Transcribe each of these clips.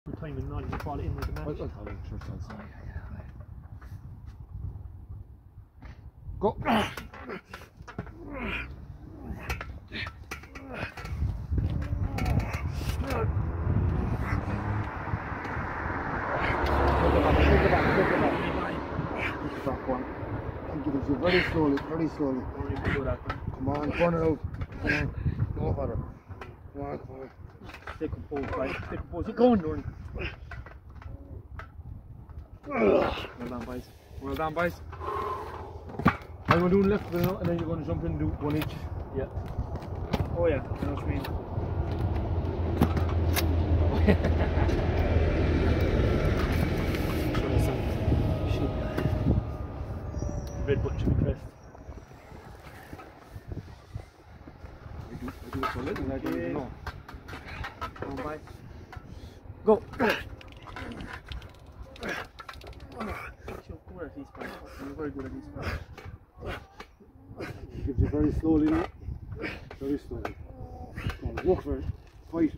Time and not fall in with the match. I'll sure. Go! Very slowly, very slowly. Come on, turn it out. Come on, go for it. Come on, come on. Stay composed, right? Stay composed. You're going, Dorney. Well done, boys. Well done, boys. I'm going to do left now, and then you're going to jump in and do one each. Yeah. Oh yeah, I know what you mean. Red button should be pressed. I do it so little, and I don't even know. Come on, boys. Go! You're good at these spots. You're very good at these spots. He gives you very slowly now. Very slowly. Come on, work for it. Fight.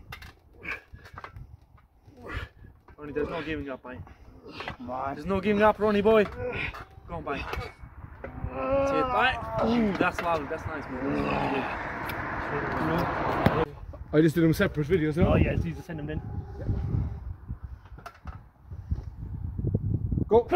Ronnie, there's no giving up, boy. Come on. There's no giving up, Ronnie boy. Go on, boy. That's it, boy. Ooh, that's loud. That's nice, man. I just did them separate videos, no? Oh yeah, it's easy to send them then. Go!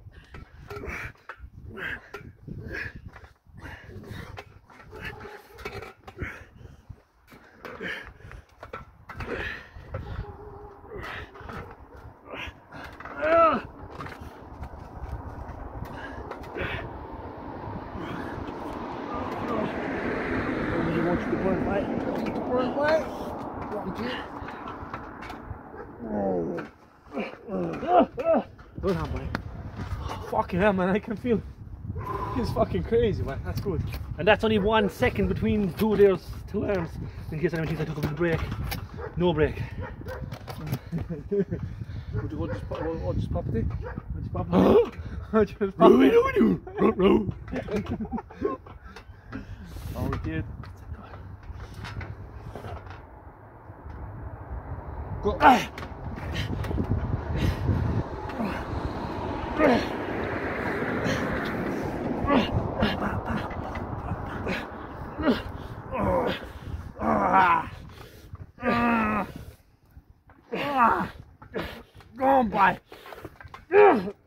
Good hand, buddy. Fucking hell, man, I can feel it's fucking crazy, man. That's good. And that's only 1 second between two arms. In case anyone thinks I took a big break. No break. Would you just pop it? Just pop it. Just pop it. Oh, we did. Go! Go on, boy.